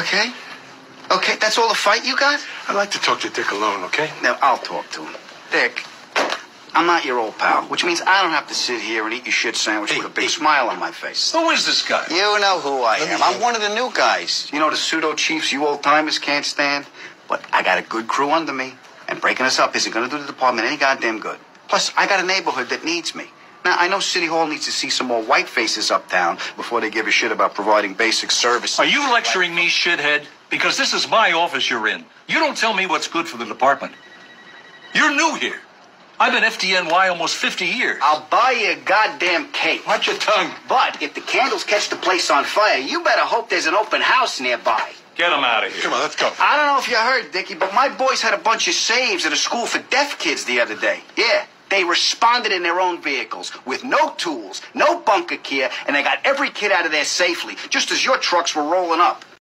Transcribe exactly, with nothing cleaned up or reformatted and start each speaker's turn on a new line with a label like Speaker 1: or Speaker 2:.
Speaker 1: Okay? Okay, that's all the fight you got?
Speaker 2: I'd like to talk to Dick alone, okay?
Speaker 1: Now, I'll talk to him. Dick, I'm not your old pal, which means I don't have to sit here and eat your shit sandwich
Speaker 2: Hey,
Speaker 1: with a big
Speaker 2: hey.
Speaker 1: smile on my face.
Speaker 3: Who is this guy?
Speaker 1: You know who I
Speaker 2: Let me
Speaker 1: am. I'm
Speaker 2: think.
Speaker 1: one of the new guys. You know, the pseudo-chiefs you old-timers can't stand? But I got a good crew under me, and breaking us up isn't going to do the department any goddamn good. Plus, I got a neighborhood that needs me. Now, I know City Hall needs to see some more white faces uptown before they give a shit about providing basic services.
Speaker 3: Are you lecturing me, shithead? Because this is my office you're in. You don't tell me what's good for the department. You're new here. I've been F D N Y almost fifty years.
Speaker 1: I'll buy you a goddamn cake.
Speaker 3: Watch your tongue.
Speaker 1: But if the candles catch the place on fire, you better hope there's an open house nearby.
Speaker 3: Get him out of here.
Speaker 2: Come on, let's go.
Speaker 1: I don't know if you heard, Dickie, but my boys had a bunch of saves at a school for deaf kids the other day. Yeah, they responded in their own vehicles with no tools, no bunker gear, and they got every kid out of there safely, just as your trucks were rolling up.